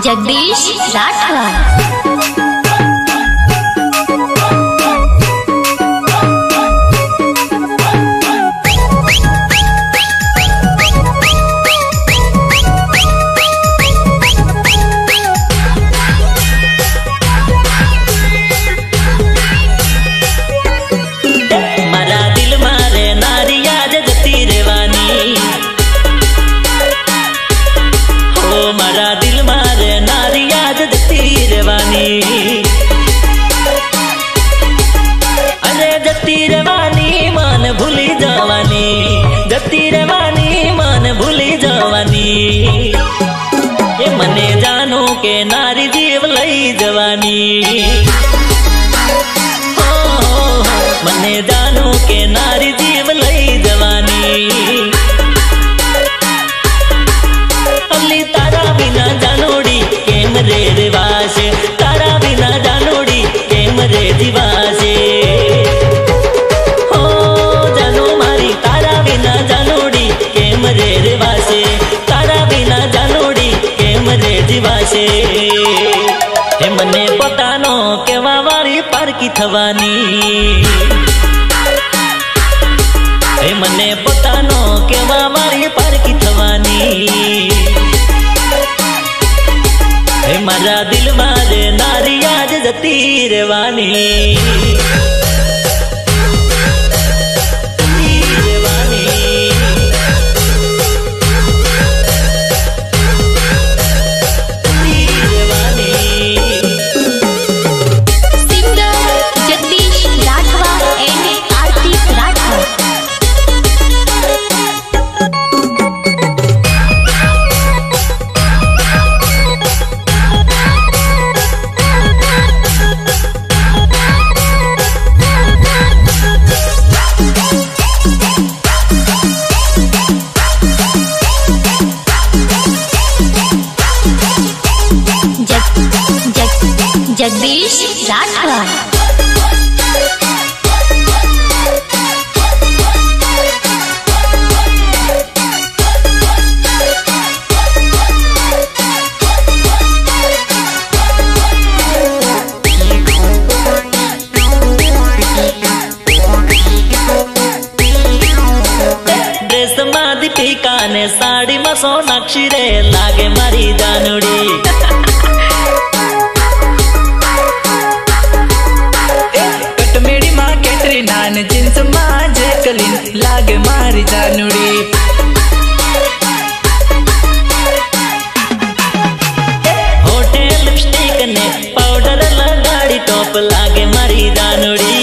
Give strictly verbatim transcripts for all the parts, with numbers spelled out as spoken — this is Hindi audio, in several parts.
जगदीश राठौर। अरे जती रवानी मान भूली जवानी, जती रवानी मान भूली जवानी, ये मने जानो के नारी जीव लई जवानी, हो मने जानो के नारी जीव लई जवानी। अली तारा बिना जानोड़ी केम रे रिवाज, तारा बिना जानोड़ी केम रे दिवाजे, हो जानो मारी तारा बिना जानोड़ी केम रे रिवाजे, तारा बिना जानोड़ी केम रे दिवाजे। हे मने पोतानो केवा वारी पारकी थवानी, हे मने पोतानो केवा वारी पारकी थवानी, मारा दिल मारे नारी आज जती रवानी, जगदीश राठौर। ड्रेस मा दीपिका ने साड़ी में सोनाक्षी रे लागे मारी जानोड़ी, जींस में जैकलीन लागे मारी जानोड़ी, होठे लिपस्टिक ने पाउडर लगाड़ी टॉप लागे मारी जानोड़ी,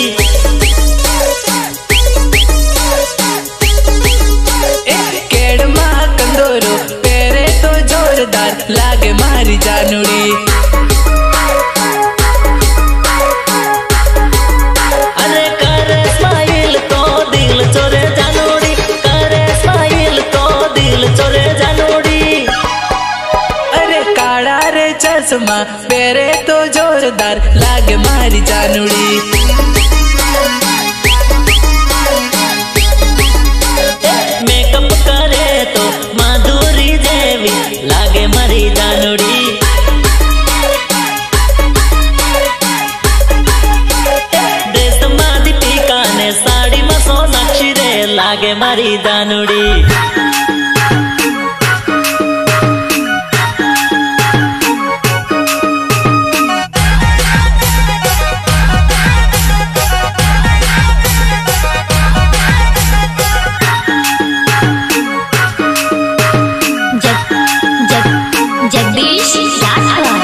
केड़ मा कंदोरो पेरे तो जोरदार लागे मारी जानोड़ी। चश्मा पेरे तो जोरदार लागे मारी जानोड़ी, मेकअप करे तो माधुरी देवी लागे मारी जानोड़ी, ड्रेस मा दीपिका ने साड़ी में सोनाक्षी रे लागे मारी जानोड़ी। जगदीश राठौर।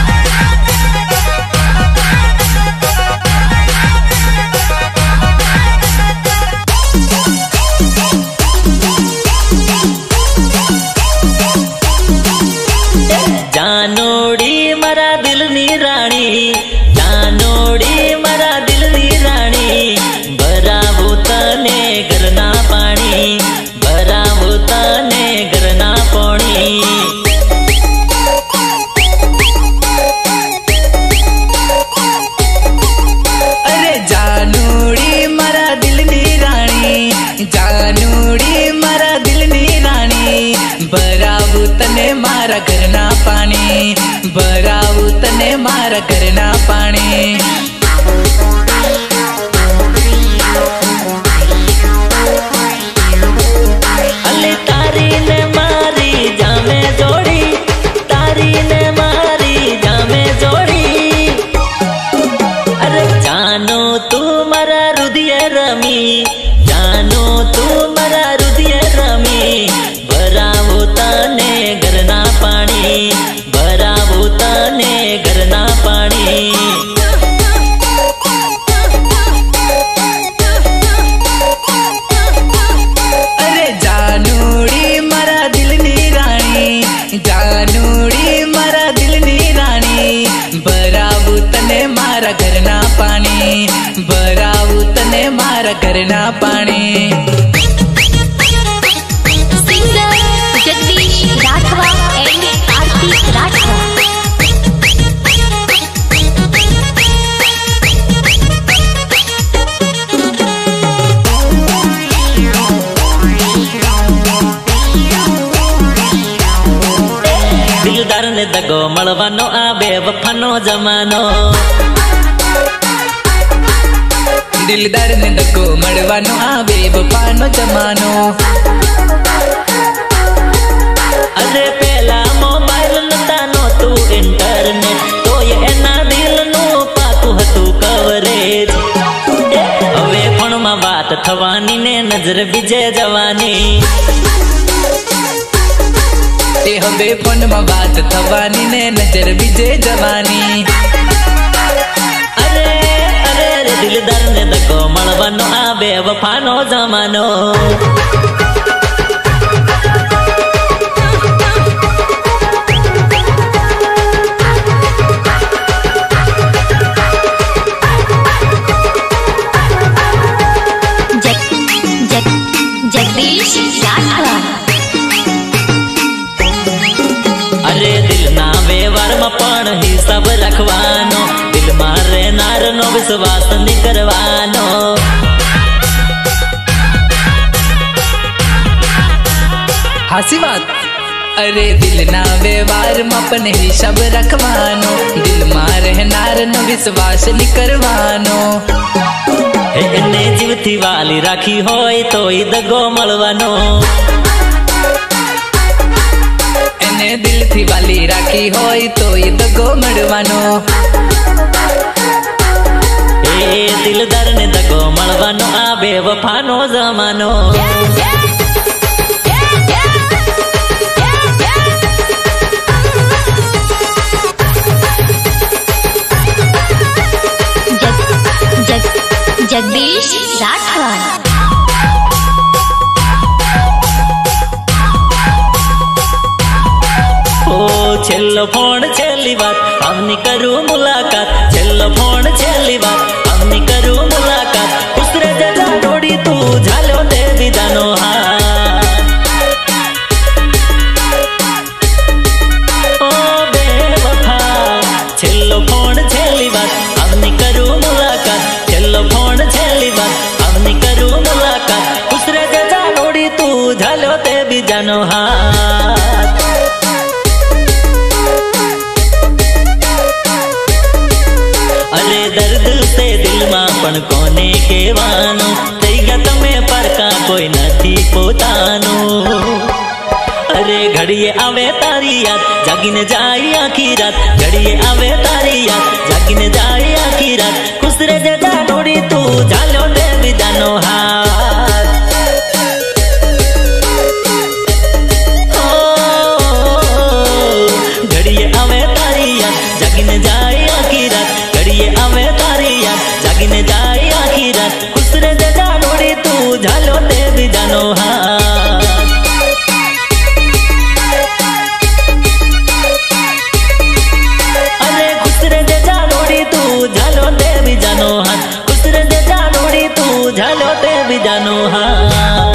जानोड़ी मरा दिल नी रानी, जानोड़ी मरा दिल नी रानी, भरावो तने गरना पानी, भरावो तने गरना पानी। अरे जानोड़ी मरा दिल नी रानी, जानोड़ी मरा दिल नी रानी, भरावो तने मारा गरना पानी, मारा करना पानी। अली तारी ने मारी जामे जोड़ी, तारी ने मारी जामे जोड़ी। अरे जानो तू मरा रुदिय रमी, जानो तू मरा रुदिय रमी। भरावो तने घरना पानी, भरावो तने घरना पानी। अरे जानूड़ी मरा दिल नी रानी, जानूड़ी मरा दिल नी रानी। भरावो तने मारा घरना पानी, भरावो तने मारा घरना पानी। Singer Jagdish Rathwa and Kartik Rathwa. दिलदार ने दगो मळवानो आ बेवफानो जमानो। दिलदार ने दगो मळवानो आ बेवफानो जमानो। अरे पहला मोबाइल नतानो तू इंटरनेट, तो ये एना दिल नु पाकू हतु कवरेज। हवे पण मा बात थवानी ने नजर बीजे जवानी। ते हवे फोन में बात थवानी ने नजर बीजे जवानी। अरे अरे अरे दिलदार ने दगो मळवानो आ बेवफानो जमानो। जग जग जगदीश राठवा। अरे दिल ना व्यवहार में पण हिसाब रखवानो, दिल मारे नार नो विश्वास नहीं करवानो। हासी बात। अरे दिल ना व्यवहार में अपन हिसाब रखवानो, दिल मारे नार नो विश्वास नहीं करवानो। एने जीवती वाली राखी होय तो ई दगो मळवानो। एने दिल थी वाली राखी होय तो ई दगो मळवानो। ए दिलदार ने दगो मळवानो आ बेवफानो जमानो। जग जग जगदीश राठवा। ओ छेल्लो फोन छेली बात हमनी करू मुलाकात, छेल्लो फोन छेली बात हमनी करू मुलाकात। उसरे जजा डोड़ी तू झालो दे विदानो हाथ। ओ बेवफा छेल्लो फोन छेली बात हमनी करू मुलाकात, छेल्लो फोन छेली बात हमनी करू मुलाकात। उसरे जजा डोड़ी तू झालो दे विदानो हाथ। अरे दर्द से दिल में पण कोने केवानो, थई गया तमे परका कोई नथी पोतानो। अरे घड़िए आवे तारी याद जागीने जाई आखी रात, घड़िए आवे तारी याद जागीने जाई आखी रात। खुश रे जजा डोड़ी तू झालो दे विदानो हाथ। घड़िए आवे तारी याद जागीने जाई आखी रात, घड़िए आवे तारी याद जागीने जाई आखी रात। खुश रे जजा डोड़ी तू झालो दे विदानो हाथ। अरे खुश रे जजा डोड़ी तू झालो दे विदानो हाथ, खुश रे जजा डोड़ी तू झालो दे विदानो हाथ।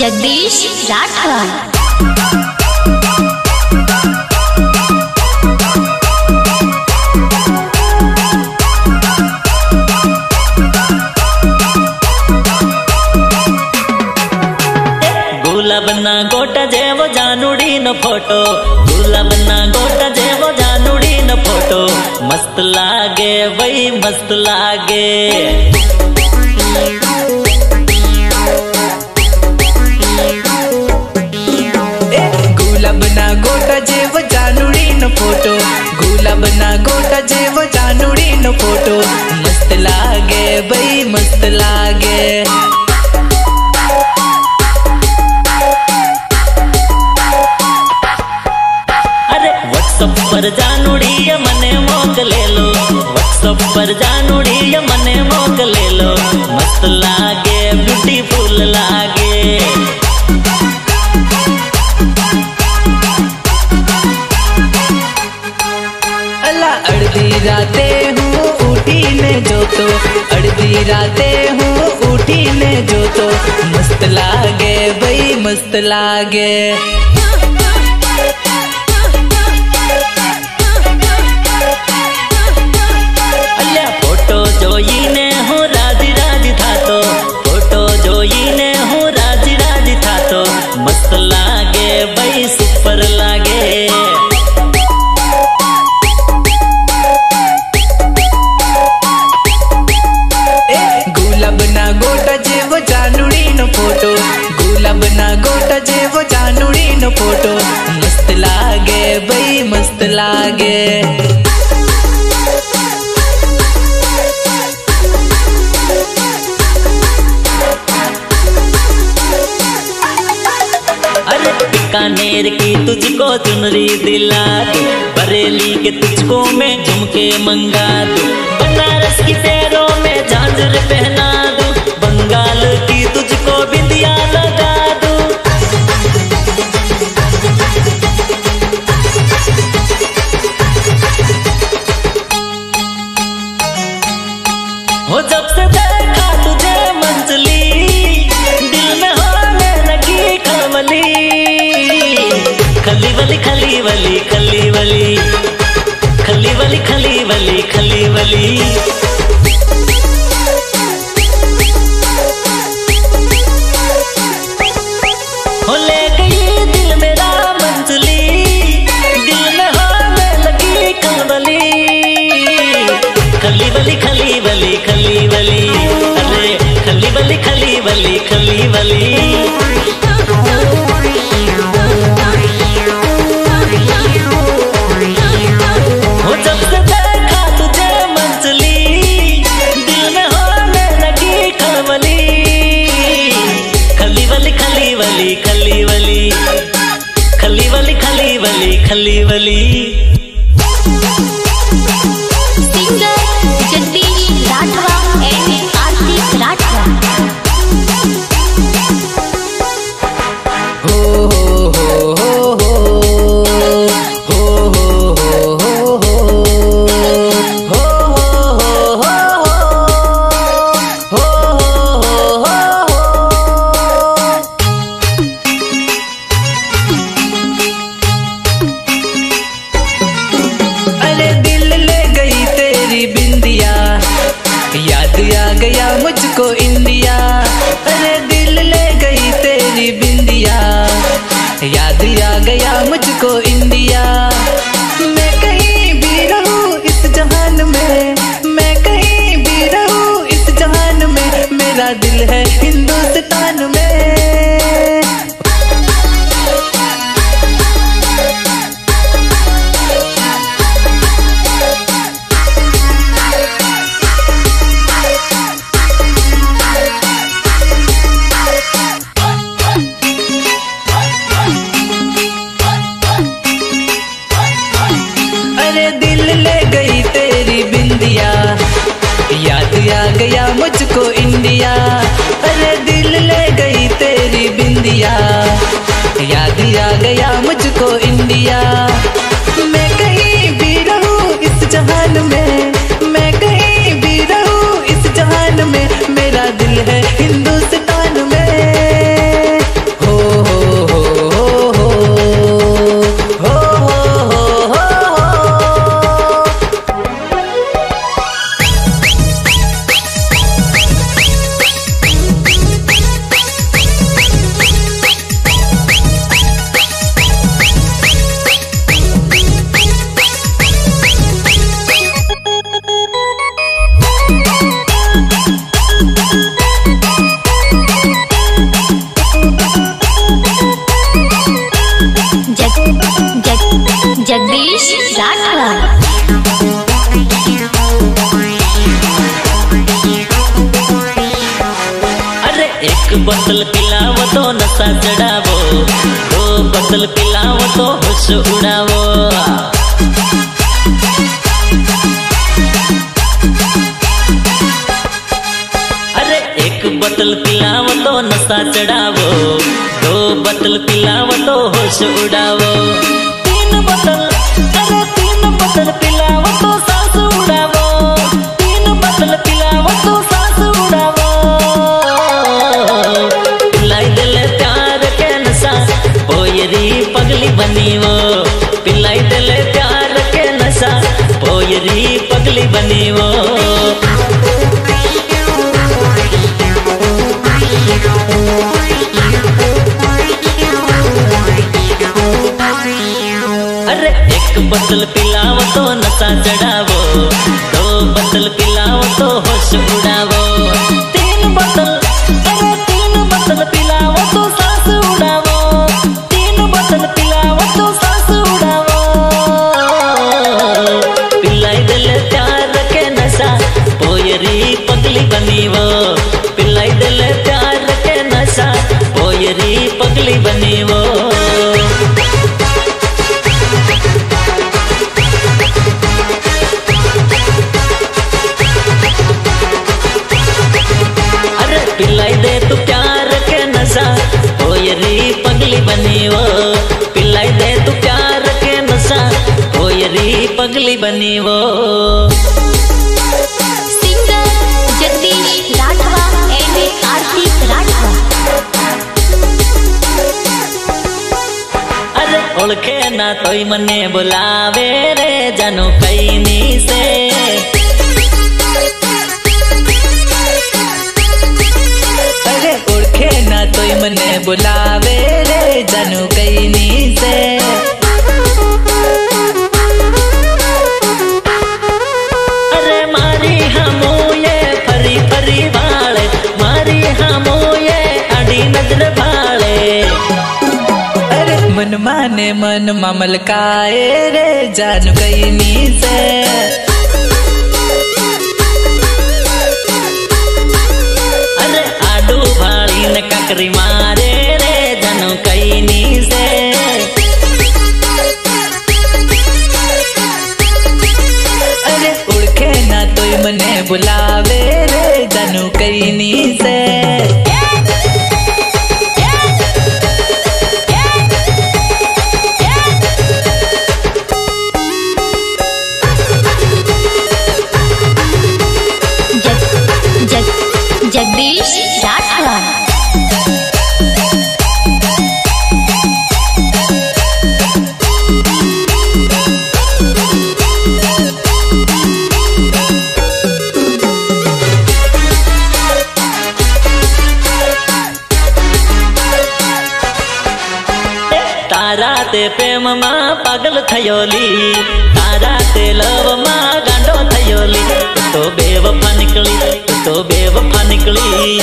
जगदीश राठवा। गुलाबना गोटा जेवो जानुड़ी न फोटो, गुलाबना गोटा जेवो जानुड़ी न फोटो, मस्त लागे वही मस्त लागे। गुलाबना गोटा जेवो जानुड़ी न फोटो, गुलाबना गोटा जेवो जानुड़ी न फोटो, मस्त लागे वही मस्त लागे। व्हाट्सअप पर जानुड़ी मने मोकले लो, व्हाट्सअप पर जानुड़ी मने मोकले लो, मस्त लागे ब्यूटीफुल लागे। अला अर्धी राते हूँ उठी ने जो तो, अर्धी राते हूँ उठी ने जो तो, मस्त लागे भाई मस्त लागे। जोई ने हूँ राजी राजी था तो, फोटो जोई ने हूँ राजी राजी था तो, मस्त लागे भाई सुपर लागे। गुलाबना गोटा जेवो जानुड़ी न फोटो, गुलाबना गोटा जेवो जानुड़ी न फोटो, मस्त लागे भाई मस्त लागे। बीकानेर की तुझको चुनरी दिला दूं, बरेली के तुझको मैं झुमके मंगा दूं, बनारस की पैरों में झांझर पहना दूं, बंगाल की तुझको बिंदिया लगा दूं। हो जब से देखा तुझे मंजली, दिल में होने लगी खलबली, खली वली खली वली खली वली खली वली खली वली खली वली। हो ले गई दिल मेरा मंजली, दिल में होने लगी खलबली, खली वली खली वली खली वली, अरे खली वली खली वली खली वली। खली वली खली वली खली वली खली वली। Singer Jagdish Rathwa and Aarti Rathwa. हो हो हो हो हो हो हो गया मुझको इंडिया, अरे दिल ले गई तेरी बिंदिया, याद आ गया मुझको इंडिया। मैं कहीं भी रहूं इस जहान में, मैं कहीं भी रहूं इस जहान में, मेरा दिल है हिंदुस्तान में। याद आ गया मुझको इंडिया, अरे दिल ले गई तेरी बिंदिया, याद आ गया मुझको इंडिया। मैं कहीं भी रहूं इस जहान में, मैं कहीं भी रहूं इस जहान में, मेरा दिल है हिंदुस्तान में। बोतल पिलावो तो नशा चढ़ावो, दो बोतल पिलावो तो होश उड़ावो। अरे एक बोतल पिलावो तो नशा चढ़ावो, दो बोतल पिलावो तो होश उड़ावो। तीन बोतल, अरे तीन बोतल पिलावो तो सांस उड़ावो, तीन बोतल पिलावो तो सांस उड़ावो। पिलाई दिले प्यार के नशा पोयरी पगली बनी वो, पिलाई दिले प्यार के नशा पोयरी पगली बनी वो। अरे एक बोतल पिलावो तो नशा चढ़ावो, दो बोतल पिलावो तो होश उड़ावो। तीन बोतल, अरे तीन बोतल पिलावो तो सांस उड़ावो, तीन बोतल पिलावो तो सांस उड़ावो। पिलाई दिले प्यार के नशा पोयरी पगली बनी वो, पिलाई दिले प्यार के नशा पोयरी पगली बनी वो। पिलाई दे तू प्यार के नशा पोयरी पगली बनी वो, पिलाई दे तू प्यार के नशा पोयरी पगली बनी वो। Singer Jagdish Rathwa and Kartik Rathwa. अरे ओळखे ना तोय मने बुलावे रे जानो कई नी से। तोय मने बुलावे रे जानू कई नी से। अरे मारी हमू ये फरी फरी बाले, मारी हमू ये आड़ी नजर बाले। अरे मन माने मन मामल काए रे जानू कई नी से। काकरी मारे रे जानू कई नी से। अरे उड़खे ना तोय मने बुलावे रे जानू कई नी से। जग, जग, जगदीश राठवा। तारा ते प्रेम मां पागल थयोली, तारा ते लव मां गांडो थयोली। तो बेवफा निकली, तो बेवफा निकली।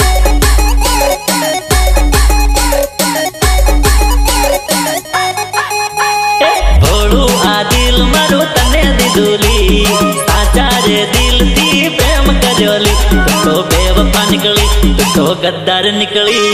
भोळू आ दिल मारू तने दीदुली, साचा रे दिल थी प्रेम करयोली। तो बेवफा निकली, तो गद्दार निकली।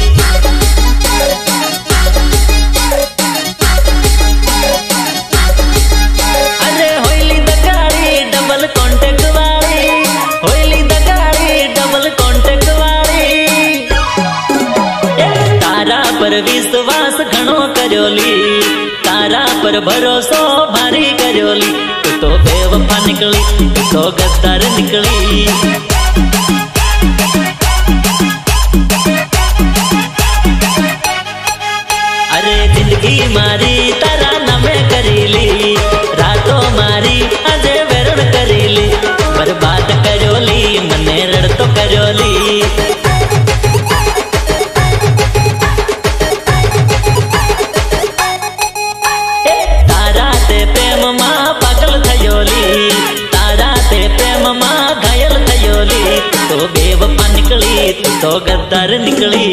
विश्वास घणो करयोली, तारा पर भरोसो भारी करयोली। तू तो बेवफा निकली, तू तो गद्दार निकली। अरे जिंदगी मारी तारा नामे करीली, रातों मारी अजे वेरण करीली। बर्बाद करयोली मने रड़ तो करयोली। तो बेवफा निकली, तो गद्दार निकली।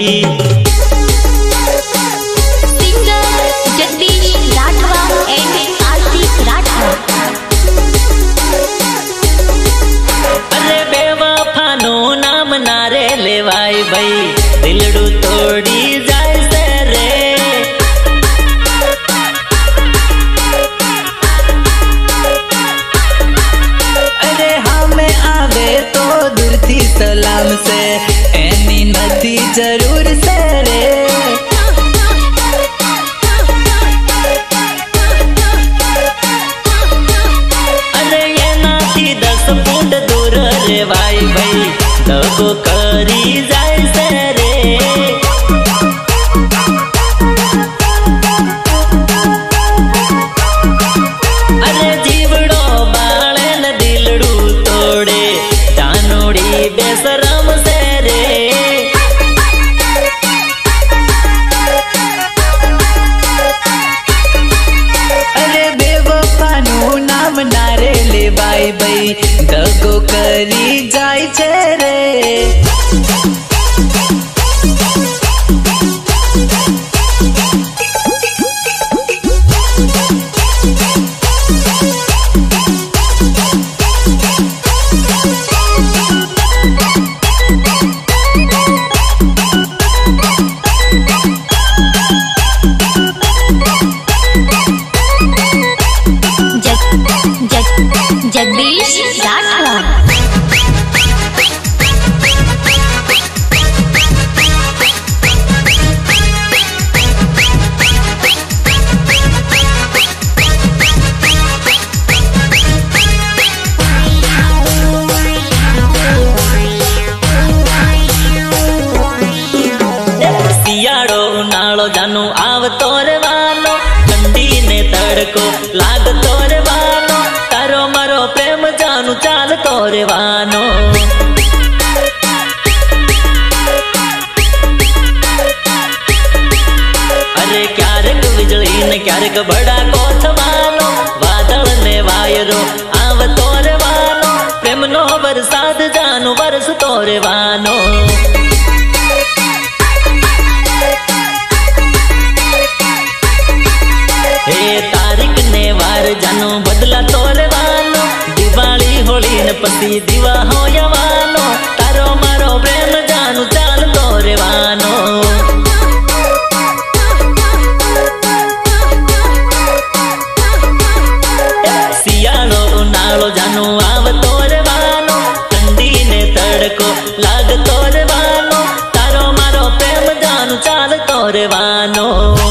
Singer Jagdish Rathwa and Kartik Rathwa. अरे बेवफा नो नाम नारे लेवाई भाई, दिल दगो करी जाए से रे। अरे जीवड़ो बाळे न दिलड़ू तोड़े जानोड़ी बेशरम से रे। अरे बेवफानु नाम नारे ले बाई बाई दगो करी जाय छे रे। जगदीश राठवा। सियाड़ो उनाळो जानू आवतो रे वालो, ठंडी ने तड़को लागतो रे वालो, तारो मारो प्रेम जानू चालतो रे वानो। अरे क्यारेक बिजली ने क्यारेक बड़ा कोथ वालो, वादळ ने वायरो आवतो रे वानो, प्रेम नो बरसात जानू बरसतो रे वानो। हे तारीख ने वार जानू बदला तोरे वानो, दिवाली होली न पति दिवा हो यवानो, तारो मारो प्रेम जानू चाल तोरे वानो। सियालो उनालो जानू आव तोरे वानो, ठंडी ने तड़को लाग तोरे वानो, तारो मारो प्रेम जानू चाल तोरे वानो।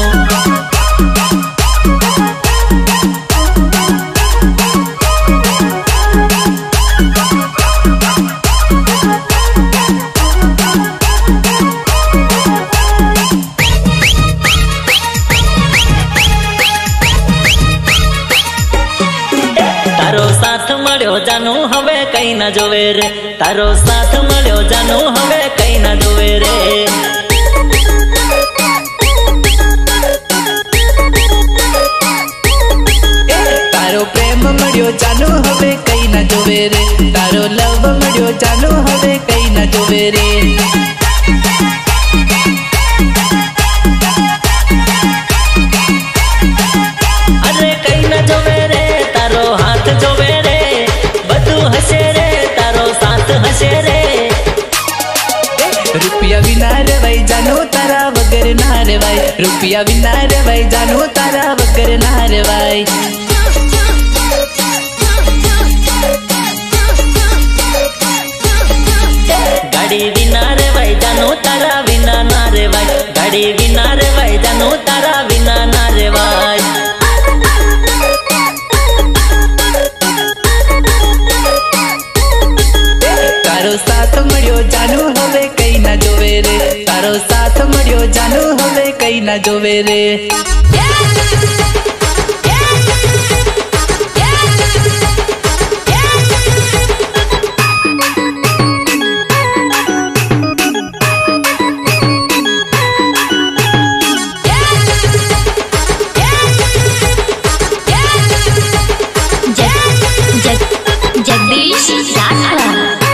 तारो साथ मळ्यो जानू हवे कई ना जोवे रे, तारो साथ मळ्यो जानू हवे कई ना जोवे रे। तारो प्रेम मळ्यो जानू हवे कई ना जोवे रे, तारो लव मळ्यो जानू हवे कई ना जोवे रे। अरे कई ना जोवे रे तारो हाथ जोवे रे, बधु हसे रे तारो साथ हसे रे। रुपया विना रे भाई जानू तारा वगर ना रे भाई, रुपया विना रे भाई जानू तारा वगर ना रे भाई। गाड़ी विना रे भाई जानू तारा विना ना रे भाई, गाड़ी विना रे भाई जानू तारा विना ना रे भाई। तारो साथ मळ्यो जानू हवे कई ना जोवे रे, तारो साथ मळ्यो जानू हवे कई ना जोवे रे। जगदीश राठवा।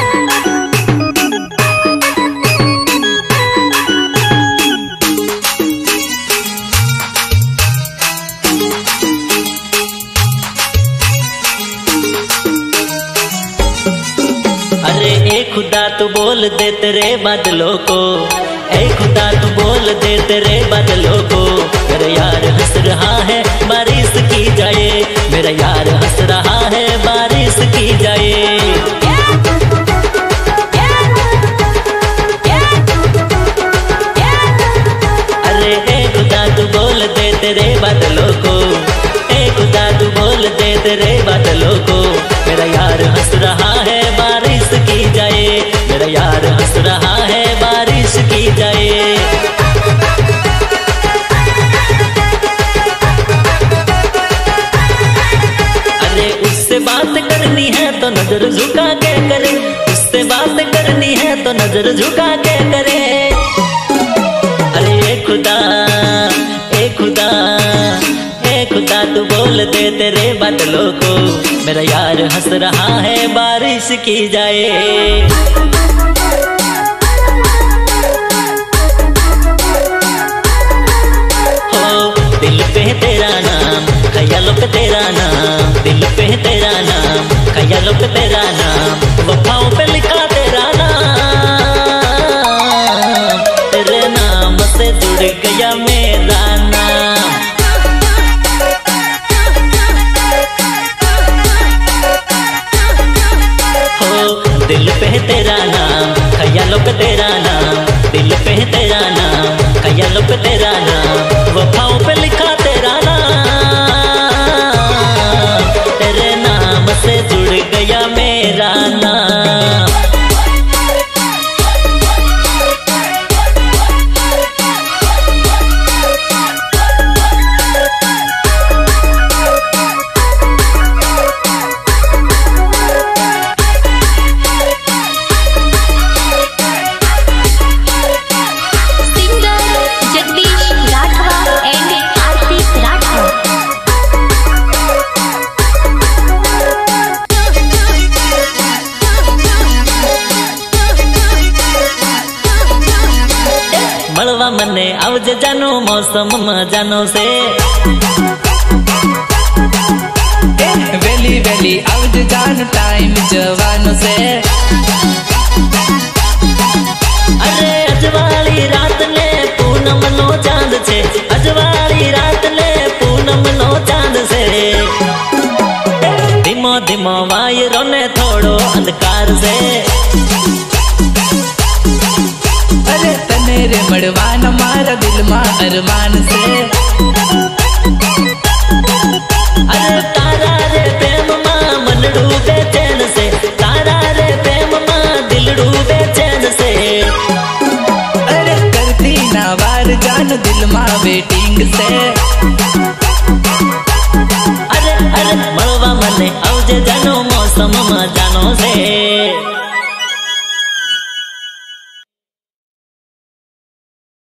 अरे ए खुदा तू बोल दे तेरे बादलों को, ए खुदा तू बोल दे तेरे बादलों को, मेरा यार हंस रहा है बारिश की जाए, मेरा यार हंस रहा है बारिश की जाए। अरे ए खुदा तू बोल दे तेरे बादलों को, ए खुदा तू बोल दे तेरे बादलों को, मेरा यार हंस रहा है बारिश की जाए, मेरा यार हंस के करे, उससे बात करनी है तो नजर झुका के करे। अरे ए खुदा ए खुदा ए खुदा तू बोल दे तेरे बादलों को, मेरा यार हंस रहा है बारिश की जाए। दिल पे तेरा नाम, ख्यालों पे तेरा नाम, दिल पे तेरा नाम, ख्यालों पे तेरा नाम, वफाओं पे लिखा तेरा नाम, तेरे नाम से जुड़ गया मेरा नाम। हो दिल पे तेरा नाम, ख्यालों पे तेरा नाम, दिल पे तेरा नाम, ख्यालों पे तेरा नाम, वफाओं पे लिखा तेरा नाम, तेरे नाम से जुड़ गया मेरा नाम। મળવા મને આવજે જાનો મૌસમ જાનો से वेली वेली आवज जान टाइम जवानों से। अरे अजवाली रात ने पूनम नो चांद छे, अजवाली रात ने पूनम नो चांद से। धीमो धीमो वायरो ने थोड़ो अंधकार से। अरे तनेरे मड़वान मारा दिल मा अरमान से। अरे तारा रे प्रेम मां मन डूबे चैन से, तारा रे प्रेम मां दिल डूबे चैन से। अरे करती ना वार जान दिल मां वेटिंग से। अरे अरे मळवा मने आवजे जानो मौसम मा जानो से।